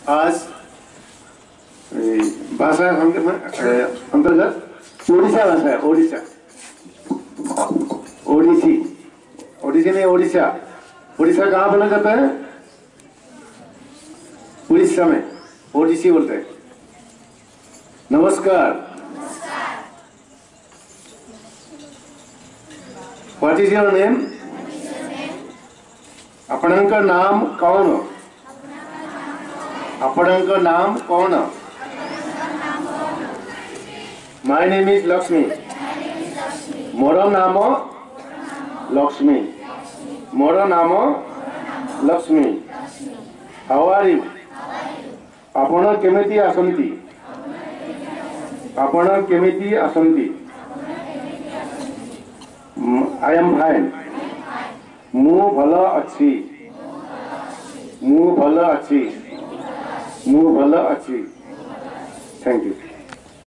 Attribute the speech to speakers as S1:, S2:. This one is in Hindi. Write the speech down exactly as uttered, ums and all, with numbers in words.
S1: आज भाषा अंतर्गत ओडिशा भाषा है। ओडिशा ओडिसी ओडिसी नहीं ओडिशा। ओडिशा कहाँ बोला जाता है? उड़ीसा में ओडिसी बोलते हैं। नमस्कार। What is your name? आपनक नाम कौन? आपनक नाम कौन? My name is Lakshmi. मोर नाम लक्ष्मी। मोर नाम लक्ष्मी। How are you? आपण केमिति आसंती? आपण केमिति आसंती? I am fine. मु भल अच्छी। मु भल अच्छी। मु भल अच्छी। Thank you.